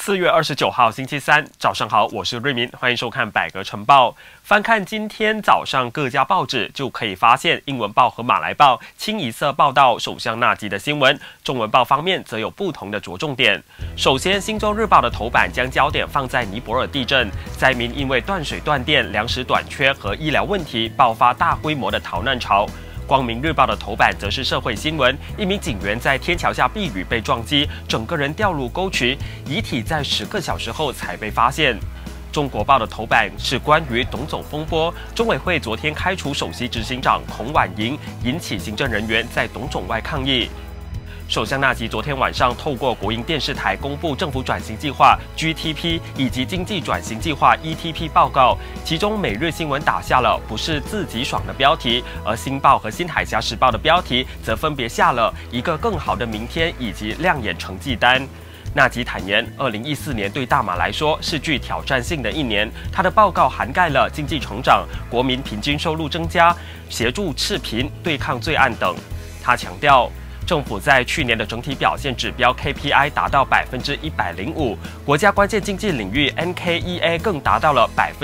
4月29号星期三早上好，我是瑞明，欢迎收看百格晨报。翻看今天早上各家报纸，就可以发现英文报和马来报清一色报道首相纳吉的新闻，中文报方面则有不同的着重点。首先，星洲日报的头版将焦点放在尼泊尔地震，灾民因为断水断电、粮食短缺和医疗问题爆发大规模的逃难潮。光明日报的头版则是社会新闻，一名警员在天桥下避雨被撞击，整个人掉入沟渠，遗体在10个小时后才被发现。中国报的头版是关于董总风波，中委会昨天开除首席执行长孔婉莹，引起行政人员在董总外抗议。首相纳吉昨天晚上透过国营电视台公布政府转型计划 GTP 以及经济转型计划 ETP 报告，其中每日新闻打下了不是自己爽的标题，而新报和新海峡时报的标题则分别下了一个更好的明天以及亮眼成绩单。纳吉坦言，2014年对大马来说是具挑战性的一年。他的报告涵盖了经济成长、国民平均收入增加、协助赤贫、对抗罪案等。他强调，政府在去年的整体表现指标 KPI 达到105%，国家关键经济领域 NKEA 更达到了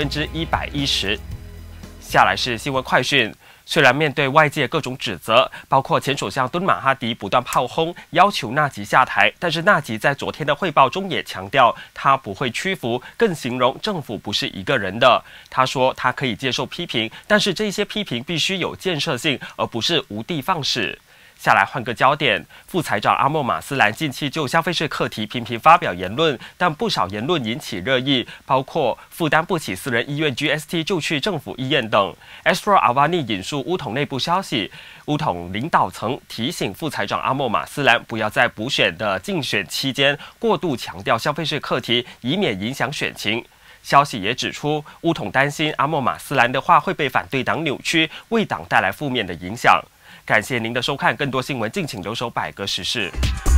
110%。下来是新闻快讯。虽然面对外界各种指责，包括前首相敦马哈迪不断炮轰，要求纳吉下台，但是纳吉在昨天的汇报中也强调，他不会屈服，更形容政府不是一个人的。他说，他可以接受批评，但是这些批评必须有建设性，而不是无的放矢。下来换个焦点，副财长阿莫马斯兰近期就消费税课题频频发表言论，但不少言论引起热议，包括负担不起私人医院 GST 就去政府医院等。Astro Avani 引述乌统内部消息，乌统领导层提醒副财长阿莫马斯兰不要在补选的竞选期间过度强调消费税课题，以免影响选情。消息也指出，乌统担心阿莫马斯兰的话会被反对党扭曲，为党带来负面的影响。感谢您的收看，更多新闻敬请留守百格时事。